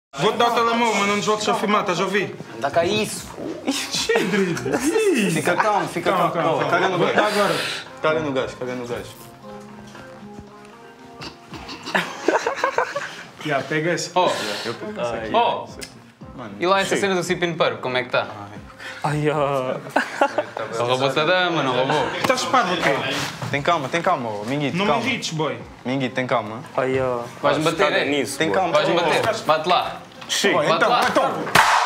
Vou-te dar o telemóvel, mas não nos voltes a filmar, estás a ouvir? Dá cá isso. Fica calmo, fica calmo. Calma. Caga no Vou-te dar gás. agora. Caga no gás, caga no gás. Já, pega esse. E lá essa cena do Cipin Purp, como é que está? Ai, ó. Só roubou-se a dama, não roubou? Estás chupado o quê? Tem calma, ó. Minguito, Não calma. me irrites, boy. Minguito, tem calma. Ai, ó. Vais-me bater, Caga é? nisso, Tem boy. calma. Vais-me bater? Bate lá. Chega, Bate lá. então.